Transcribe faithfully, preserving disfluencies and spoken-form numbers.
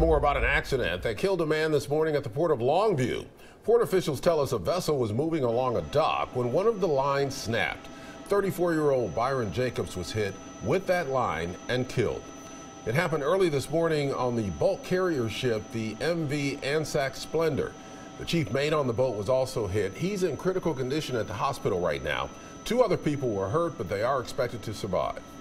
More about an accident that killed a man this morning at the Port of Longview. Port officials tell us a vessel was moving along a dock when one of the lines snapped. thirty-four-year-old Byron Jacobs was hit with that line and killed. It happened early this morning on the bulk carrier ship, the M V Anzac Splendor. The chief mate on the boat was also hit. He's in critical condition at the hospital right now. Two other people were hurt, but they are expected to survive.